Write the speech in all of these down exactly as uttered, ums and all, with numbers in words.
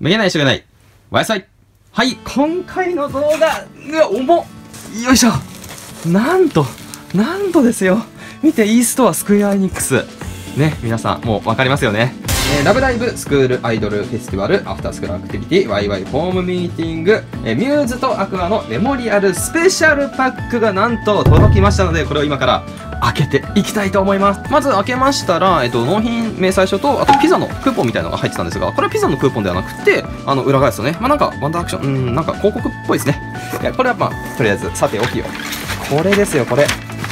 めげないしがない。おやさい。はい、今回の動画、うわ、重っ。よいしょ。なんと、なんとですよ。見て、e ストアスクエアエニックス。ね、皆さん、もうわかりますよね。えー、ラブライブスクールアイドルフェスティバルアフタースクールアクティビティワイワイホームミーティング、えー、ミューズとアクアのメモリアルスペシャルパックがなんと届きましたので、これを今から開けていきたいと思います。まず開けましたら、えっと、納品明細書と、あとピザのクーポンみたいなのが入ってたんですが、これはピザのクーポンではなくて、あの、裏返すとね、まあ、なんか、ワンダーアクション、うん、なんか広告っぽいですね。いや、これはまあ、とりあえず、さておきよ。これですよ、これ。はい。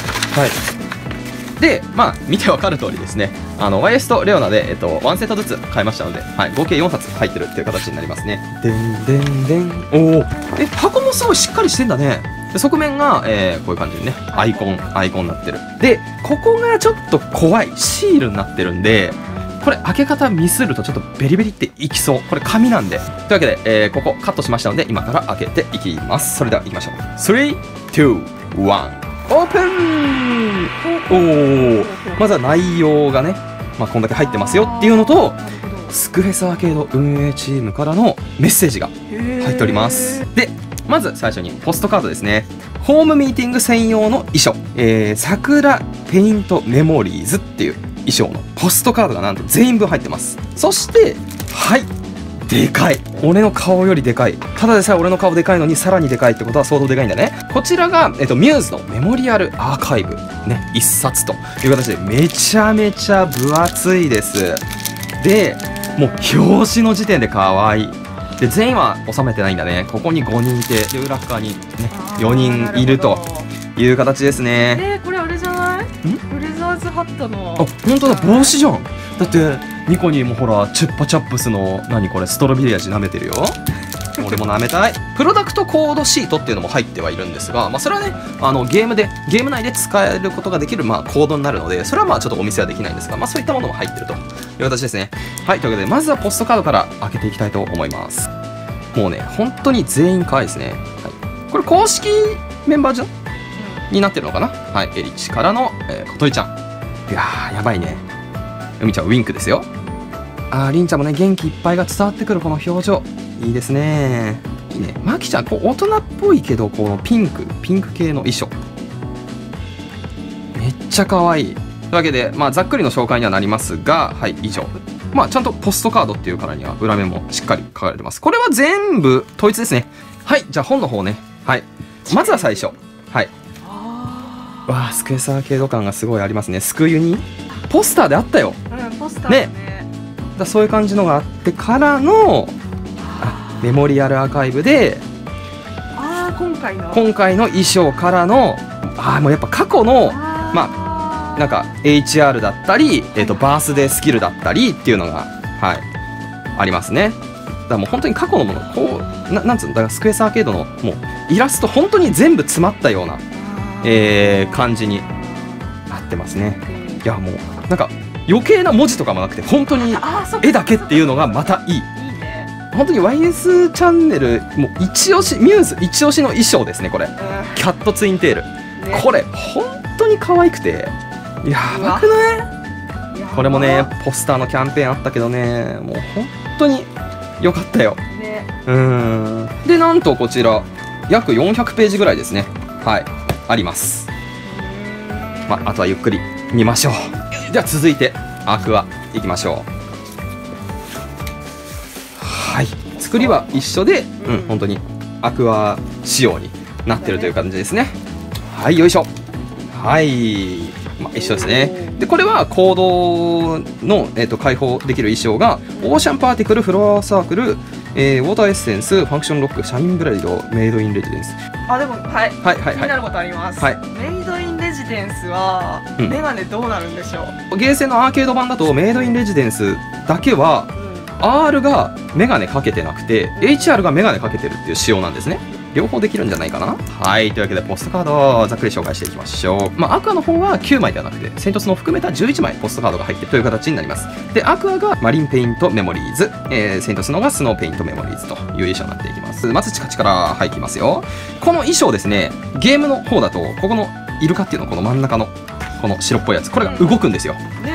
で、まあ、見てわかる通りですね、あの、ワイエス とレオナで、えっと、ワンセットずつ買いましたので、はい、合計よんさつ入ってるっていう形になりますね。でんでんでん。おお。え、箱もすごいしっかりしてんだね。で、側面が、えー、こういう感じでね、アイコン、アイコンになってる。で、ここがちょっと怖い。シールになってるんで、これ開け方ミスるとちょっとベリベリっていきそう。これ紙なんで。というわけで、えー、ここカットしましたので、今から開けていきます。それでは行きましょう。スリー、ツー、ワン。オープン。おー、まずは内容がね、まあ、こんだけ入ってますよっていうのと、スクフェスアーケード運営チームからのメッセージが入っております。で、まず最初にポストカードですね。ホームミーティング専用の衣装、えー、桜ペイントメモリーズっていう衣装のポストカードがなんと全員分入ってます。そして、はい、でかい。俺の顔よりでかい。ただでさえ俺の顔でかいのにさらにでかいってことは相当でかいんだね。こちらが、えっと、ミューズのメモリアルアーカイブ。ね、一冊という形でめちゃめちゃ分厚いです。で、もう表紙の時点で可愛い。で、全員は収めてないんだね。ここにごにんいて、で、裏側にね、よにんいるという形ですね。 えー、これあれじゃない？ん？ブレザーズハットの。 あ、本当だ、帽子じゃん。だって、ニコニーもほら、チュッパチャップスの、何これ、ストロベリー味舐めてるよ。俺も舐めたい。プロダクトコードシートっていうのも入ってはいるんですが、まあ、それはね、あの、ゲームで、ゲーム内で使えることができる、まあ、コードになるので、それはまあ、ちょっとお見せはできないんですが、まあ、そういったものも入ってるという形ですね。はい、というわけで、まずはポストカードから開けていきたいと思います。もうね、本当に全員可愛いですね。はい、これ、公式メンバーじゃんになってるのかな。はい、エリチからの、えー、小鳥ちゃん。いやー、やばいね。海ちゃん、ウィンクですよ。あー、りんちゃんもね、元気いっぱいが伝わってくるこの表情。いいですね。いいね。まきちゃん、こう、大人っぽいけど、このピンク、ピンク系の衣装。めっちゃ可愛い。というわけで、まあ、ざっくりの紹介にはなりますが、はい、以上。まあ、ちゃんとポストカードっていうからには、裏面もしっかり書かれてます。これは全部統一ですね。はい、じゃあ本の方ね。はい。まずは最初。はい。わあ、スクエスアーケード感がすごいありますね。スクユニポスターであったよ。 うん、ポスターね。 ね、だそういう感じのがあってからのあメモリアルアーカイブで、 ああ、今回の今回の衣装からの、ああ、もうやっぱ過去の、まあ、なんか エイチアール だったり、えーと、バースデースキルだったりっていうのが、はい、ありますね。だからもう本当に過去のもの、こう、ななんつうの、だからスクエスアーケードのもうイラスト本当に全部詰まったような、えー、感じになってますね。いや、もうなんか余計な文字とかもなくて本当に絵だけっていうのがまたいい。いいね。本当に ワイエス チャンネルもう一押し、ミューズ一押しの衣装ですね。これ、うん、キャットツインテール、ね、これ本当に可愛くてやばくない？これもね、ポスターのキャンペーンあったけどね、もう本当に良かったよ、ね、うん。で、なんとこちら約よんひゃくページぐらいですね。はい、あります。まあ、あとはゆっくり見ましょう。では続いてアクアいきましょう。はい、作りは一緒で、うん、本当にアクア仕様になってるという感じですね。はい、よいしょ。はい、まあ、一緒ですね。で、これはコードの、えー、と開放できる衣装がオーシャンパーティクル、フロアサークル、えー、ウォーターエッセンス、ファンクションロック、シャインブレイド、メイドインレジデンス。 あ、でも、はい、 はいはいはい、 気になることあります。はい、メイドインレジデンスは、うん、メガネどうなるんでしょう。 ゲーセンのアーケード版だとメイドインレジデンスだけは、うん、R がメガネかけてなくて、うん、エイチアール がメガネかけてるっていう仕様なんですね。両方できるんじゃないかな。はい、というわけでポストカードをざっくり紹介していきましょう。まあ、アクアの方はきゅうまいではなくて、セントスの含めたじゅういちまいポストカードが入っているという形になります。で、アクアがマリンペイントメモリーズ、えー、セントスのがスノーペイントメモリーズという衣装になっていきます。まずチカチからはいきますよ。この衣装ですね、ゲームの方だと、ここのイルカっていうの、この真ん中のこの白っぽいやつ、これが動くんですよ。 うん、 はい。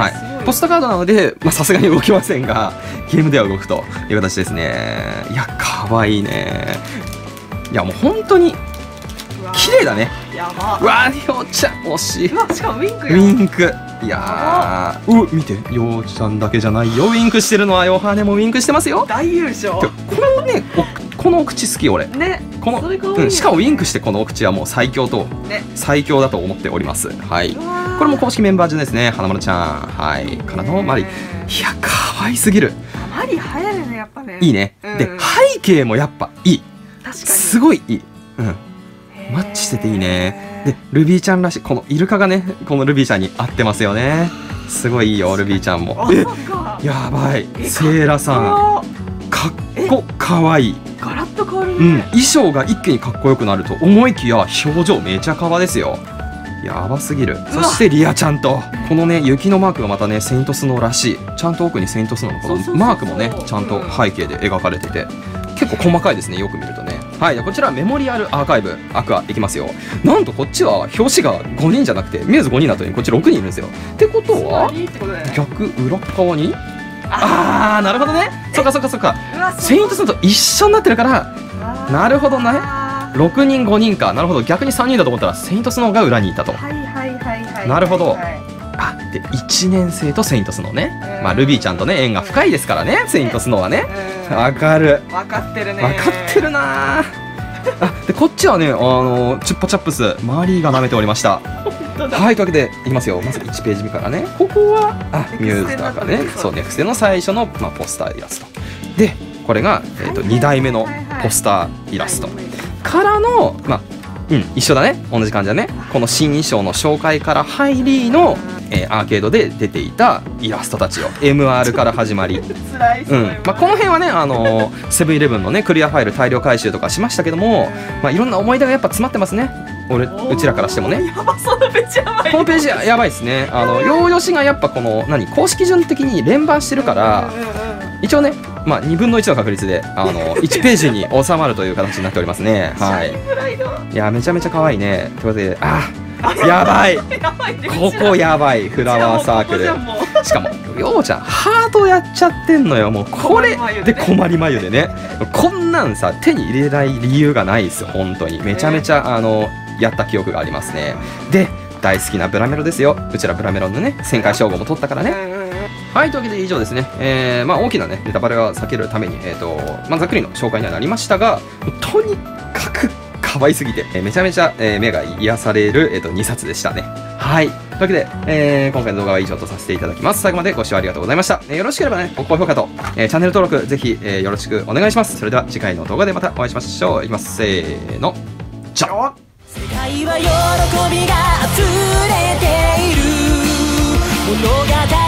ポストカードなので、まあ、さすがに動きませんが、ゲームでは動くという形ですね。いや、かわいいね。いや、もう本当に綺麗だね。 やば。 うわー、ようちゃん惜しい。 うわ、しかもウィンクウや。 ィンク。いやー、う見て、ようちゃんだけじゃないよ、ウィンクしてるのは。ヨハネもウィンクしてますよ。 大優勝。 このね、おこのお口好き俺。 ね。 このそれかわいいようん、しかもウィンクしてこのお口はもう最強とね。 最強だと思っております。はい。 うわーこれも公式メンバー順ですね。花丸ちゃん、はいからのマリ。いや、可愛すぎる。 マリ流行るね、やっぱね。 いいね。 うんで、背景もやっぱいい。 確かに。 すごいいい。うん。マッチしてていいね。で、ルビーちゃんらしい、このイルカがね、このルビーちゃんに合ってますよね。すごいいいよ、ルビーちゃんも。 あ、 えそっか。 やばい。 えセイラさん、 ん。 かっこかわいい。 ガラッと変わるうん、 ね。 衣装が一気にかっこよくなると思いきや、表情めちゃかわですよ。やばすぎる。そしてリアちゃんと、このね、雪のマークがまたね、セイントスノーらしい。ちゃんと奥にセイントスノーのこそうそうそうそうのマークもね、ちゃんと背景で描かれてて、結構細かいですね、よく見るとね。はい、こちらメモリアルアーカイブアクアいきますよ。なんとこっちは表紙がごにんじゃなくて、ミューズごにんだとこっちろくにんいるんですよ。ってことはいいってことだよね。 逆裏側に、あー、なるほどね。そっかそっかそっか。 うわ、 セイントスノーと一緒になってるから、 あーなるほどね。 あろくにんごにんか。なるほど、逆にさんにんだと思ったらセイントスノーが裏にいたと。 ーはいはいはいはい。 なるほどはいあ、でいちねん生とセイントスノーね。 うんまあルビーちゃんとね縁が深いですからね、セイントスノーはね。 うんわかる。 分かってるね。 わかってるなー。あ、でこっちはね、あのチュッパチャップスマリーが舐めておりました。 本当だ。 はい、というわけでいきますよ。まずいちページ目からね。ここはあミューズだからね。そう、ネクステの最初の、まあ、ポスターイラストで、これが、えー、とにだいめのポスターイラストからの、まあうん一緒だね、同じ感じだね。この新衣装の紹介から入りの、えーアーケードで出ていたイラストたちを エムアール から始まり、 辛い。 うんまあ、この辺はね、あのーセブンイレブンのねクリアファイル大量回収とかしましたけども、まあ、いろんな思い出がやっぱ詰まってますね、俺うちらからしてもね。 やばそうなページやばい。 このページやばいですね。あのヨーヨシがやっぱこの何公式順的に連番してるから、 うんうんうん一応ね、まあ、にぶんのいちの確率であのいちページに収まるという形になっておりますね。はい。 プライド。 いやめちゃめちゃ可愛いね。ということで、あやばい。 やばいね。 ここやばい。フラワーサークル。しかもようちゃんハートやっちゃってんのよ。もうこれで困り眉でね。こんなんさ手に入れない理由がないですよ。本当にめちゃめちゃあのやった記憶がありますね。で大好きなブラメロですよ。うちらブラメロンのね旋回称号も取ったからね。 うんうんうん。 はい、というわけで以上ですね。えーまあ、大きなねネタバレは避けるために、えーとまあ、ざっくりの紹介にはなりましたが、とにかく可愛すぎて、えーめちゃめちゃ、えー目が癒される、えー、とにさつでしたね。はい。というわけで、えー今回の動画は以上とさせていただきます。最後までご視聴ありがとうございました。えーよろしければね、ご高評価と、えーチャンネル登録、ぜひ、えーよろしくお願いします。それでは次回の動画でまたお会いしましょう。いきます。せーの。じゃあ。 世界は喜びが溢れている物語